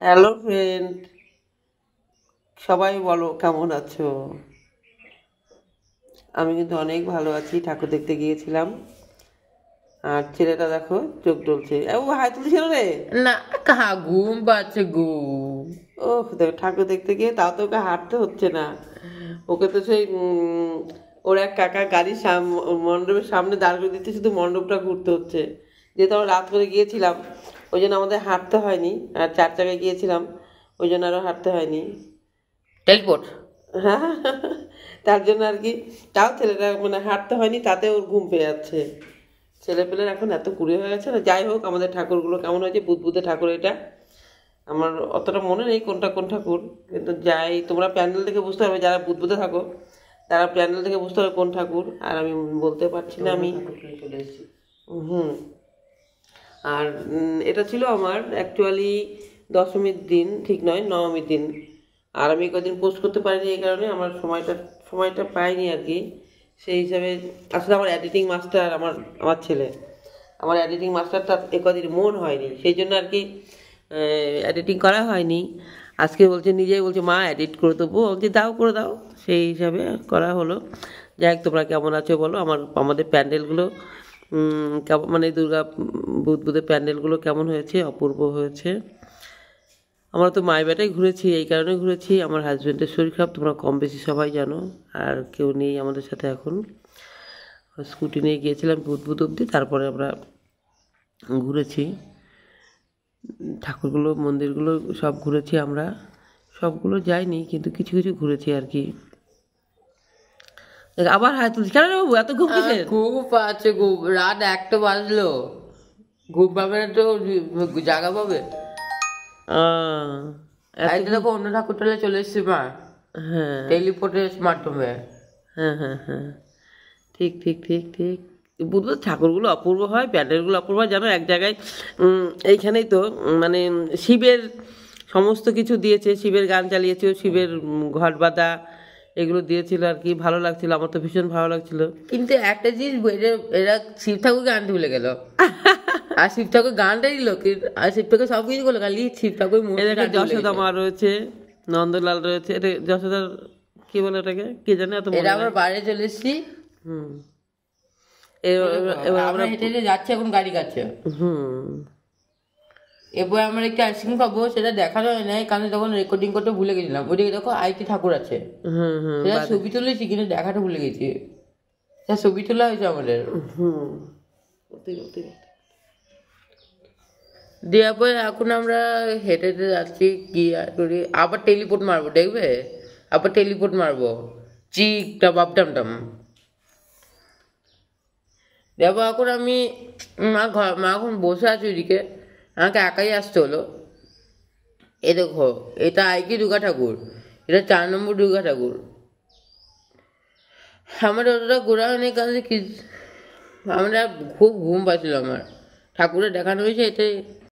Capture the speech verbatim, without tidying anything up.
Hello friend, সবাই বলো কেমন আছো? আমি কিন্তু অনেক ভালো আছি। ঠাকুর দেখতে গিয়েছিলাম, আর ছেলেটা দেখো চোখ ডলছে। ও হাই তুলছিল রে। না, কাহা ঘুম পাচ্ছে গো। ও দেখো, ঠাকুর দেখতে গিয়ে তাও তো ওকে হাঁটতে হচ্ছে না। ওকে তো সেই উম, ওর এক কাকা গাড়ির সাম- মণ্ডপের সামনে দাঁড় করে দিতে, শুধু মণ্ডপটা ঘুরতে হচ্ছে। যেহেতু আমরা রাত করে গিয়েছিলাম, ওই জন্য আমাদের হাঁটতে হয়নি। আর চার চাকায় গিয়েছিলাম, ওই জন্য আরও হাঁটতে হয়নি। টেলিপোর্ট। হ্যাঁ, তার জন্য আর কি। তাও ছেলেটা মানে হাঁটতে হয়নি, তাতে ওর ঘুম পেয়ে যাচ্ছে। ছেলেপেলের এখন এত কুড়ে হয়ে গেছে না। যাই হোক, আমাদের ঠাকুরগুলো কেমন হয়েছে, বুদবুদে ঠাকুর এটা। আমার অতটা মনে নেই কোনটা কোন ঠাকুর, কিন্তু যাই, তোমরা প্যান্ডেল দেখে বুঝতে পারবে, যারা বুদবুদে থাকো তারা প্যান্ডেল দেখে বুঝতে পারবে কোন ঠাকুর। আর আমি বলতে পারছি না আমি। চলে এসেছি। হুম। আর উম, এটা ছিল আমার অ্যাকচুয়ালি দশমীর দিন, ঠিক নয়, নবমীর দিন। আর আমি কদিন পোস্ট করতে পারিনি, এই কারণে আমার সময়টা সময়টা পাইনি আর কি। সেই হিসাবে আসলে আমার এডিটিং মাস্টার আমার আমার ছেলে, আমার এডিটিং মাস্টারটা এ কদিন মন হয়নি, সেই জন্য আর কি এডিটিং করা হয়নি। আজকে বলছে, নিজেই বলছে মা এডিট করে দেবো, বলছি দাও, করে দাও। সেই হিসাবে করা হলো। যাই হোক, তোমরা কেমন আছো বলো। আমার আমাদের প্যান্ডেলগুলো উম, কেমন, মানে দুর্গা বুদবুদের প্যান্ডেলগুলো কেমন হয়েছে? অপূর্ব হয়েছে। আমরা তো মাইবাটাই ঘুরেছি, এই কারণে ঘুরেছি, আমার হাজব্যান্ডের শরীর খারাপ, তোমরা কম বেশি সবাই জানো। আর কেউ নেই আমাদের সাথে এখন। স্কুটি নিয়ে গিয়েছিলাম বুদবুদ অবধি, তারপরে আমরা ঘুরেছি ঠাকুরগুলো, মন্দিরগুলো সব ঘুরেছি আমরা। সবগুলো যাইনি, কিন্তু কিছু কিছু ঘুরেছি আর কি। আবার হাই তুলছি কেন রে বাবু, এত ঘুম কিসের? ঘুম পাচ্ছে গো, রাত একটা বাজলো। ঘুম পাবে না তো জাগা পাবে। আহ, এত আরেকটা দেখো, অন্য ঠাকুরটালে চলে এসছে মা, হ্যাঁ, টেলিপোর্টের মাধ্যমে। হ্যাঁ, হ্যাঁ, হ্যাঁ, ঠিক ঠিক ঠিক ঠিক। বুধবার ঠাকুরগুলো অপূর্ব হয়, প্যান্ডেলগুলো অপূর্ব হয়, জানো এক জায়গায় উম, এইখানেই তো উম, মানে শিবের সমস্ত কিছু দিয়েছে, শিবের গান চালিয়েছে, শিবের উম, ঘট বাঁধা এগুলো দিয়েছিল আর কি। ভালো লাগছিল, আমার তো ভীষণ ভালো লাগছিল। কিন্তু একটা জিনিস, এরা এরা শিব ঠাকুরকে আনতে ভুলে গেল। আর শিব ঠাকুর গানটা দিল, আর শিব ঠাকুর সব কিছু করলো, খালি শিব ঠাকুর এটাকে যশোদা মা রয়েছে, নন্দলাল রয়েছে, এটা যশোদার কি বলে ওটাকে, কি জানে, এত মনে এটা নাই। আমরা বাইরে চলে এসেছি। হুম। এবার এবার আমরা আমরা হেঁটে হেঁটে যাচ্ছি, এখন গাড়ি কাছে। হুম। এরপর আমরা একটু আইসক্রিম খাবো, সেটা দেখানো হয় নাই কারণ তখন রেকর্ডিং করতে ভুলে গেছিলাম। ওইদিকে দেখো আইটি ঠাকুর আছে, হুম। হুম। সেটা বাদে। ছবি তুলেছি কিন্তু দেখাটা ভুলে গেছি। সেটা ছবি তোলা হয়েছে আমাদের। হুম। ওতে ওতে দেওয়ার পরে এখন আমরা হেঁটে হেঁটে যাচ্ছি, কি আর করি, আবার টেলিপোর্ট মারবো, দেখবে? আবার টেলিপোর্ট মারবো, চিক টাপ টাম টাম। দেখো এখন আমি, মা ঘর মা এখন বসে আছে ওইদিকে, আমাকে একাই আসতে হলো। এ দেখো, এটা আইকি দুর্গা ঠাকুর, এটা চার নম্বর দুর্গা ঠাকুর। আমার অতটা ঘোরা হয়নি কারণ কি, আমরা খুব ঘুম পাচ্ছিল আমার। ঠাকুরের দেখানো হয়েছে এতে।